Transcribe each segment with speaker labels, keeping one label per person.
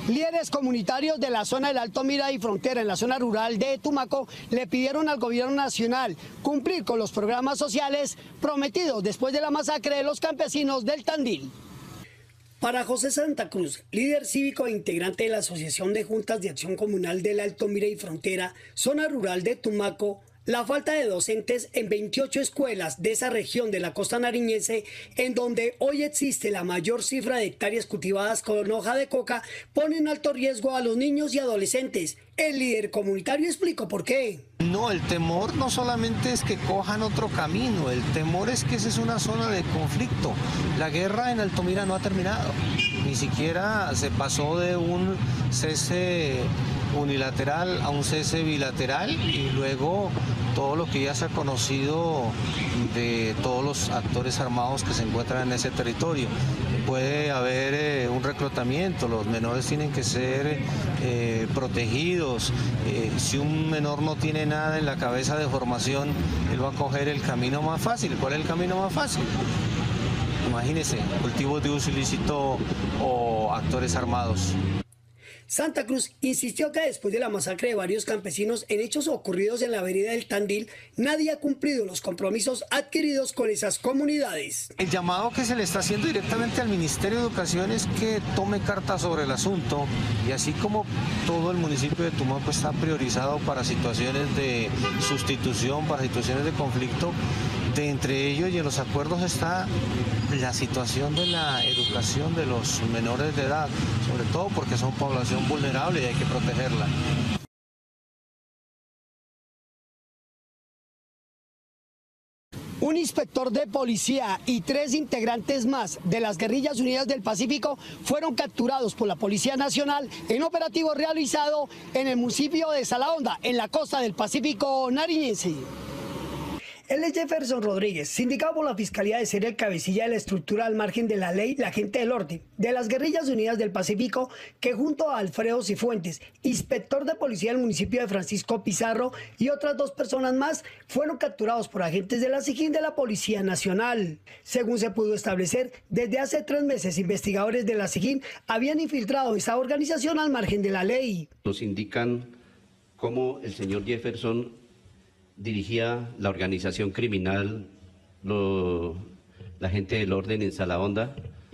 Speaker 1: Líderes comunitarios de la zona del Alto Mira y Frontera, en la zona rural de Tumaco, le pidieron al gobierno nacional cumplir con los programas sociales prometidos después de la masacre de los campesinos del Tandil. Para José Santa Cruz, líder cívico e integrante de la Asociación de Juntas de Acción Comunal del Alto Mira y Frontera, zona rural de Tumaco, la falta de docentes en 28 escuelas de esa región de la costa nariñense, en donde hoy existe la mayor cifra de hectáreas cultivadas con hoja de coca, pone en alto riesgo a los niños y adolescentes. El líder comunitario explicó por qué.
Speaker 2: No, el temor no solamente es que cojan otro camino, el temor es que esa es una zona de conflicto. La guerra en Alto Mira no ha terminado, ni siquiera se pasó de un cese unilateral a un cese bilateral y luego todo lo que ya se ha conocido de todos los actores armados que se encuentran en ese territorio. Puede haber un reclutamiento, los menores tienen que ser protegidos. Si un menor no tiene nada en la cabeza de formación, él va a coger el camino más fácil. ¿Cuál es el camino más fácil? Imagínense, cultivos de uso ilícito o actores armados.
Speaker 1: Santa Cruz insistió que después de la masacre de varios campesinos en hechos ocurridos en la vereda del Tandil, nadie ha cumplido los compromisos adquiridos con esas comunidades.
Speaker 2: El llamado que se le está haciendo directamente al Ministerio de Educación es que tome cartas sobre el asunto, y así como todo el municipio de Tumaco está priorizado para situaciones de sustitución, para situaciones de conflicto, de entre ellos y en los acuerdos está la situación de la educación de los menores de edad, sobre todo porque son población vulnerable y hay que protegerla.
Speaker 1: Un inspector de policía y 3 integrantes más de las Guerrillas Unidas del Pacífico fueron capturados por la Policía Nacional en operativo realizado en el municipio de Salahonda, en la costa del Pacífico nariñense. Él es Jefferson Rodríguez, sindicado por la Fiscalía de ser el cabecilla de la estructura al margen de la ley, la agente del orden de las Guerrillas Unidas del Pacífico, que junto a Alfredo Cifuentes, inspector de policía del municipio de Francisco Pizarro, y otras 2 personas más, fueron capturados por agentes de la SIJIN de la Policía Nacional. Según se pudo establecer, desde hace 3 meses, investigadores de la SIJIN habían infiltrado esa organización al margen de la ley.
Speaker 3: Nos indican cómo el señor Jefferson dirigía la organización criminal, la gente del orden en Salahonda,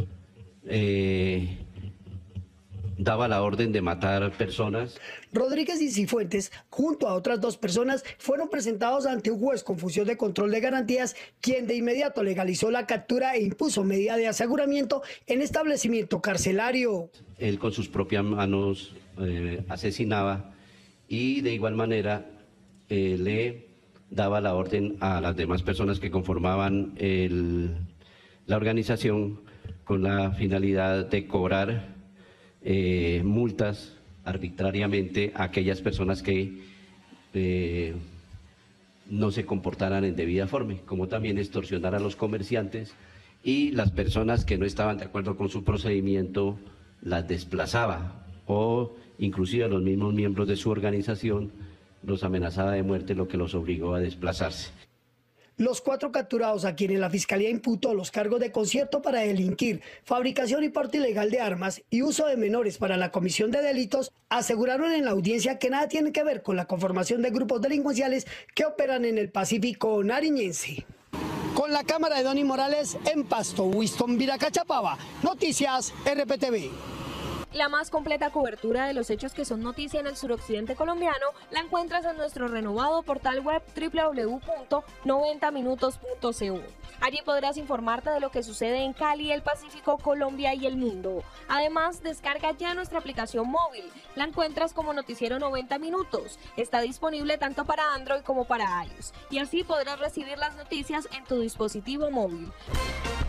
Speaker 3: daba la orden de matar personas.
Speaker 1: Rodríguez y Cifuentes, junto a otras 2 personas, fueron presentados ante un juez con función de control de garantías, quien de inmediato legalizó la captura e impuso medida de aseguramiento en establecimiento carcelario.
Speaker 3: Él con sus propias manos asesinaba y de igual manera le daba la orden a las demás personas que conformaban la organización con la finalidad de cobrar multas arbitrariamente a aquellas personas que no se comportaran en debida forma, como también extorsionar a los comerciantes, y las personas que no estaban de acuerdo con su procedimiento las desplazaba, o inclusive a los mismos miembros de su organización los amenazaba de muerte, lo que los obligó a desplazarse.
Speaker 1: Los 4 capturados, a quienes la Fiscalía imputó los cargos de concierto para delinquir, fabricación y porte ilegal de armas y uso de menores para la comisión de delitos, aseguraron en la audiencia que nada tiene que ver con la conformación de grupos delincuenciales que operan en el Pacífico nariñense. Con la cámara de Donny Morales en Pasto, Winston Viracachapaba, Noticias RPTV.
Speaker 4: La más completa cobertura de los hechos que son noticia en el suroccidente colombiano la encuentras en nuestro renovado portal web www.90minutos.co. Allí podrás informarte de lo que sucede en Cali, el Pacífico, Colombia y el mundo. Además, descarga ya nuestra aplicación móvil. La encuentras como Noticiero 90 Minutos. Está disponible tanto para Android como para iOS. Y así podrás recibir las noticias en tu dispositivo móvil.